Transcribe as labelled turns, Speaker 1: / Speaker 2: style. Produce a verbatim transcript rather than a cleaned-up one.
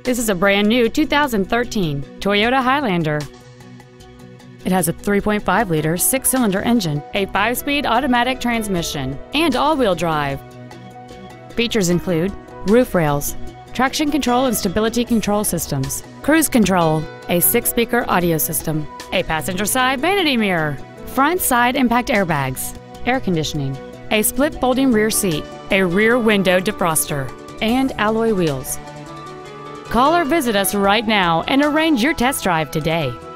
Speaker 1: This is a brand new two thousand thirteen Toyota Highlander. It has a three point five liter six-cylinder engine, a five-speed automatic transmission, and all-wheel drive. Features include roof rails, traction control and stability control systems, cruise control, a six-speaker audio system, a passenger side vanity mirror, front side impact airbags, air conditioning, a split folding rear seat, a rear window defroster, and alloy wheels. Call or visit us right now and arrange your test drive today.